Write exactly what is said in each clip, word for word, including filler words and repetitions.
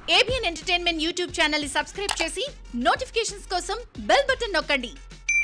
ABN entertainment YouTube channel ని subscribe చేసి notifications కోసం బెల్ బటన్ నొక్కండి.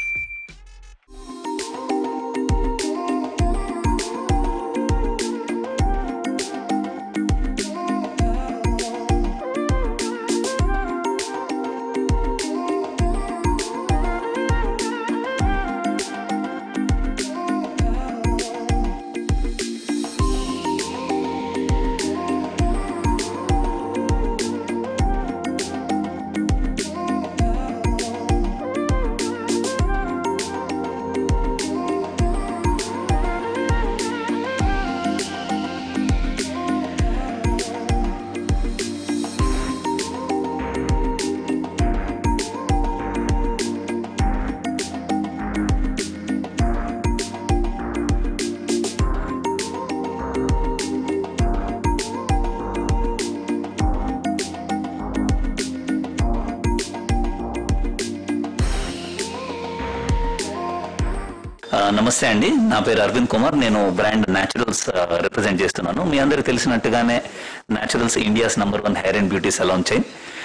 నమస్తే అండి, నా పేరు అరవింద్ కుమార్. నేను బ్రాండ్ న్యాచురల్స్ రిప్రజెంట్ చేస్తున్నాను. మీ అందరికి తెలిసినట్టుగానే Naturals India's number one hair and beauty salon chain.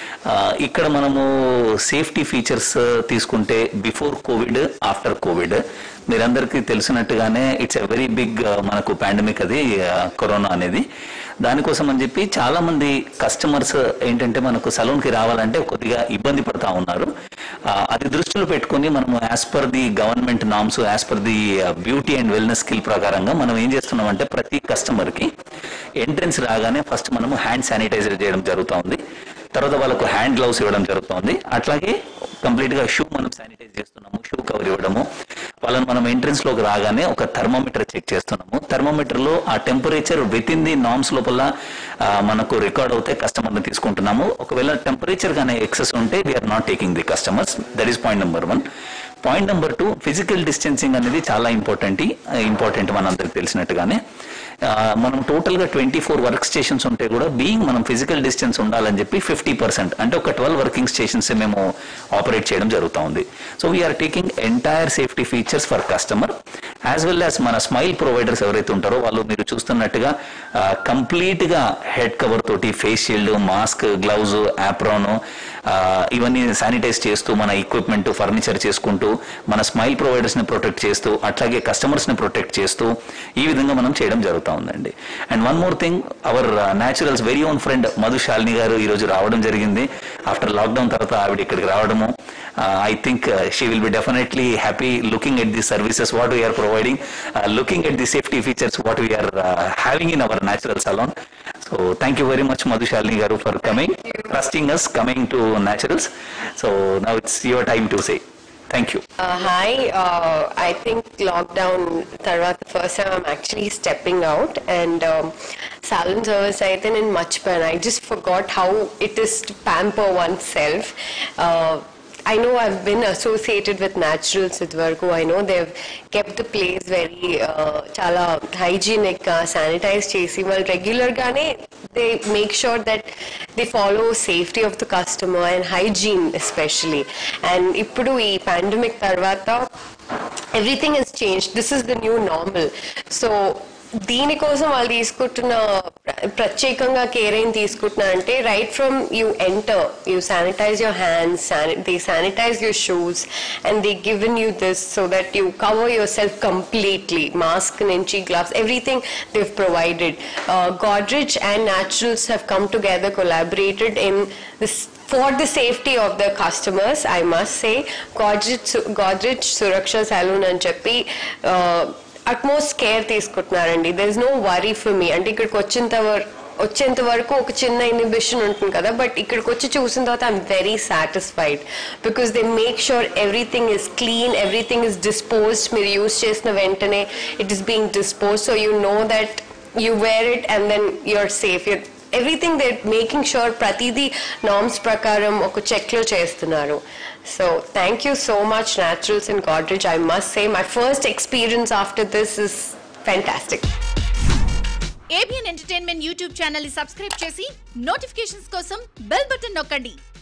ఇక్కడ మనము సేఫ్టీ ఫీచర్స్ తీసుకుంటే బిఫోర్ కోవిడ్, ఆఫ్టర్ కోవిడ్, మీరందరికీ తెలిసినట్టుగానే ఇట్స్ ఎ వెరీ బిగ్ మనకు పాండమిక్ అది కరోనా అనేది. దానికోసం అని చెప్పి చాలా మంది కస్టమర్స్ ఏంటంటే మనకు సలూన్కి రావాలంటే కొద్దిగా ఇబ్బంది పడతా ఉన్నారు. అది దృష్టిలో పెట్టుకుని మనము as per the government norms, as per the beauty and wellness skill ప్రకారంగా మనం ఏం చేస్తున్నామంటే ప్రతి కస్టమర్కి ఎంట్రెన్స్ రాగానే ఫస్ట్ మనము హ్యాండ్ శానిటైజర్ చేయడం జరుగుతూ ఉంది. తర్వాత వాళ్ళకు హ్యాండ్ గ్లౌస్ ఇవ్వడం జరుగుతుంది. అట్లాగే కంప్లీట్ గా షూ మనం శానిటైజ్ చేస్తున్నాము, షూ కవర్ ఇవ్వడము. వాళ్ళని మనం ఎంట్రెన్స్ లోకి రాగానే ఒక థర్మోమీటర్ చెక్ చేస్తున్నాము. థర్మోమీటర్ లో ఆ temperature within the norms లోపల మనకు రికార్డ్ అవుతే కస్టమర్ ని తీసుకుంటున్నాము. ఒకవేళ టెంపరేచర్ గానే ఎక్సెస్ ఉంటే we're not taking the customers. That is point number one. Point number two, physical distancing అనేది చాలా ఇంపార్టెంట్ ఇంపార్టెంట్ మనందరికి తెలిసినట్టుగానే మనం టోటల్ గా ట్వంటీ ఫోర్ వర్క్ స్టేషన్స్ ఉంటే కూడా బీయింగ్ మనం ఫిజికల్ డిస్టెన్స్ ఉండాలని చెప్పి ఫిఫ్టీ పర్సెంట్ అంటే ఒక ట్వెల్వ్ వర్కింగ్ స్టేషన్స్ మేము ఆపరేట్ చేయడం జరుగుతూ ఉంది. So we're taking entire safety features for customer as well as మన స్మైల్ ప్రొవైడర్స్ ఎవరైతే ఉంటారో వాళ్ళు మీరు చూస్తున్నట్టుగా కంప్లీట్ గా హెడ్ కవర్ తోటి face shield, mask, gloves, apron ఇవన్నీ శానిటైజ్ చేస్తూ మన ఎక్విప్మెంట్, ఫర్నిచర్ చేసుకుంటూ మన స్మైల్ ప్రొవైడర్స్ ని ప్రొటెక్ట్ చేస్తూ అట్లాగే కస్టమర్స్ ని ప్రొటెక్ట్ చేస్తూ ఈ విధంగా మనం చేయడం జరుగుతుంది ఉందండి. And one more thing, our Naturals very own friend Madhu Shalini garu ఈ రోజు రావడం జరిగింది. ఆఫ్టర్ లాక్డౌన్ తర్వాత ఆవిడ ఇక్కడికి రావడము, I think she will be definitely happy looking at the services what we're providing, looking at the safety features what we're having in our natural salon. So thank you very much Madhu Shalini garu for coming, trusting us, coming to Naturals. So now it's your time to say thank you. Uh, hi, uh, I think lockdown tarvata the first time I'm actually stepping out and um, salon service I think in much pain. I just forgot how it is to pamper oneself. Uh, I know I've been associated with Naturals with Vargo. I know they've kept the place very uh, chala hygienic, uh, sanitized chesi. Well, regular gane they make sure that they follow safety of the customer and hygiene especially. And ippudu ee pandemic tarvata everything has changed. This is the new normal. So దీనికోసం వాళ్ళు తీసుకుంటున్న ప్రత్యేకంగా care ఏం తీసుకుంటున్నారంటే right from you enter you sanitize your hands, they sanitize your shoes and they given you this so that you cover your self completely. Mask నుంచి gloves, everything they've provided. Godrej and Naturals have come together, collaborated in this for the safety of the customers. I must say Godrej, Godrej Suraksha Saloon అని చెప్పి utmost care తీసుకుంటున్నారండి. There is no worry for me. అంటే ఇక్కడికి వచ్చినంత వచ్చేంత వరకు ఒక చిన్న ఇన్హిబిషన్ ఉంటుంది కదా, బట్ ఇక్కడికి వచ్చి చూసిన తర్వాత I'm very satisfied because they make sure everything is clean, everything is disposed. మీరు యూజ్ చేసిన వెంటనే it is being dispose, so you know that you wear it and then you're safe. Your everything they making sure ప్రతిదీ norms ప్రకారం ఒక చెక్లో చేస్తున్నారు. So thank you so much Naturals and Godrej. I must say my first experience after this is fantastic. ABN entertainment YouTube channel ని subscribe చేసి notifications కోసం bell button నొక్కండి.